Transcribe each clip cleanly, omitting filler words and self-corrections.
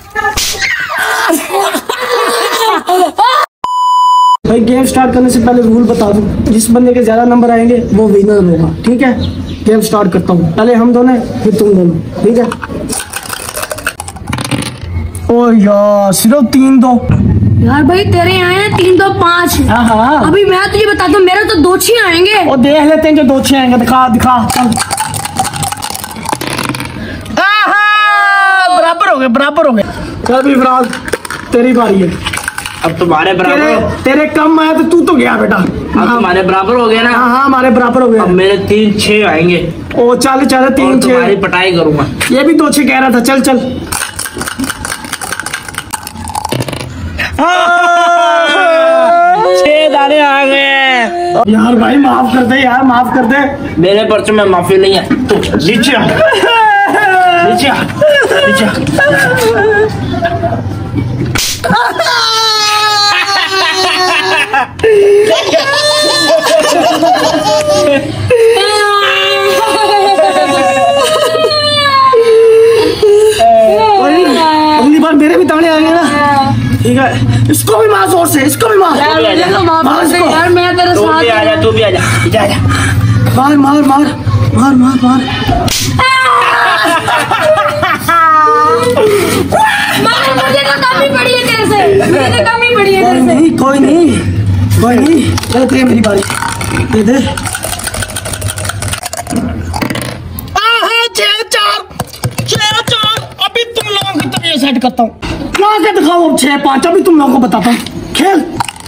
भाई game start करने से पहले रूल बता दूं, जिस बंदे के ज्यादा नंबर आएंगे वो विनर होगा, ठीक है। गेम स्टार्ट करता हूँ, पहले हम दोनों फिर तुम दोनों, ठीक है। ओ यार सिर्फ 3-2 यार भाई तेरे यहाँ है 3-2-5। हाँ अभी मैं तुझे बताता हूँ, मेरे तो 2-6 आएंगे। और देख लेते हैं जो 2-6 आएंगे। दिखा चल। बराबर हो गए। चल भी फिलहाल तेरी बारी है। अब तुम्हारे बराबर तेरे कम आया तो तू तो गया बेटा। अब तुम्हारे बराबर हो गया ना। हाँ हमारे बराबर हो गया। अब मेरे 3-6 आएंगे। ओ चल 3-6 तुम्हारी पिटाई करूंगा। ये भी 2-6 कह रहा था। चल 6 दाने आ गए। यार भाई माफ कर दे यार, माफ कर दे। मेरे पर्चे में माफी नहीं है। तो नीचे आ, नीचे आ, नीचे आ। अगली बार मेरे भी ताने आएंगे ना, ठीक है। इसको भी मार जोर से, इसको भी मार। यार मैं तेरे साथ। तू भी आजा। मार मार मार मार मार मार। मुझे तो कमी पड़ी है तेरे से, मुझे तो कमी पड़ी है तेरे से। कोई नहीं चल दे मेरी बारी, दे 6-4। अभी तुम लोगों की तो ये सेट करता हूँ। क्या के दिखाओ 6-5। अभी तुम लोगों को बताता हूँ। खेल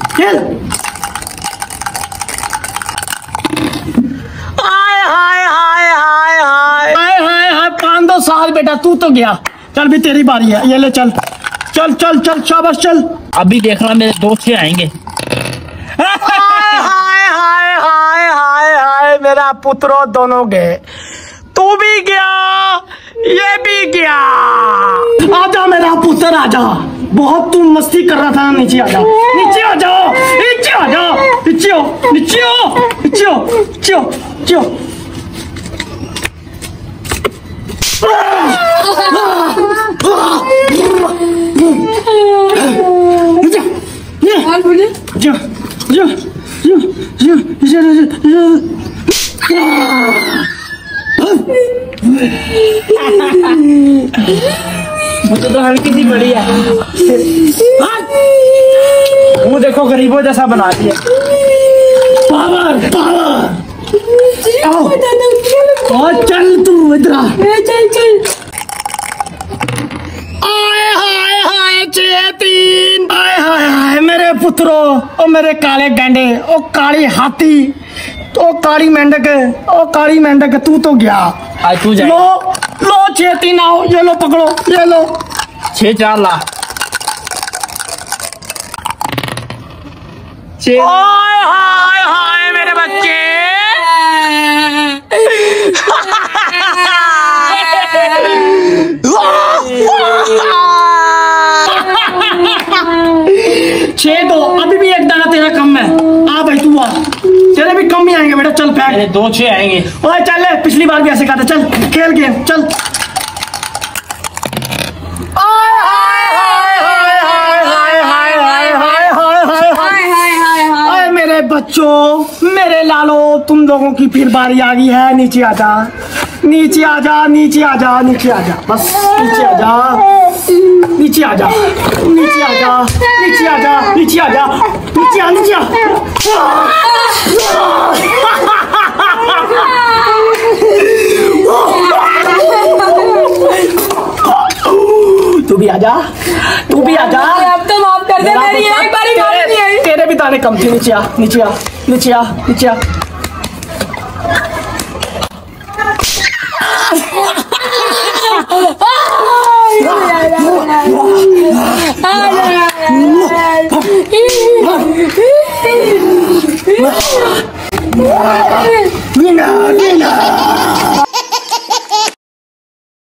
5-2 साल बेटा, तू तो गया। चल भी तेरी बारी है, ये ले चल शाबाश चल। अभी देखना मेरे 2-6 आएंगे। हाय मेरा पुत्रो दोनों गए, तू भी गया, ये भी गया। आजा मेरा पुत्र आजा, बहुत तू मस्ती कर रहा था। नीचे आ जाओ, नीचे आ जाओ, नीचे आ जाओ, नीचे आओ, नीचे आओ, नीचे आओ, नीचे आओ, नीचे आओ। मुझे तो हल्की सी बड़ी है। वो देखो गरीबों जैसा बना दिया। पावर और चल तू इधर आ। चल हाय 6-3। हाय मेरे पुत्रो, ओ मेरे काले गेंडे, ओ काली हाथी, ओ काली मेंढक, तू तो गया। आज तू जाए। लो 6-3 आओ, ये लो पकड़ो, ये लो 6-4 ला। हाय मेरे बच्चे। 6-2। अभी भी एक दाना तेरा कम है। आ भाई तू आ, तेरे भी कम ही आएंगे बेटा। चल फेंक। मेरे 2-6 आएंगे। ओए चल, पिछली बार भी ऐसे कहा था। चल खेल गेम, चल। मेरे बच्चों, मेरे लालो, तुम लोगों की फिर बारी आ गई है। नीचे आजा, नीचे आजा, नीचे आजा, नीचे आजा, बस नीचे आजा, नीचे आजा, नीचे आजा, नीचे आजा, नीचे आजा, नीचे आ, नीचे आ। तू भी आजा, तू भी आजा। अब तो माफ कर दे, मेरी एक बारी माफ नहीं आई। तेरे भी दाने कम थे। नीचे आ, नीचे आ, नीचे आ, नीचे आ। Winner!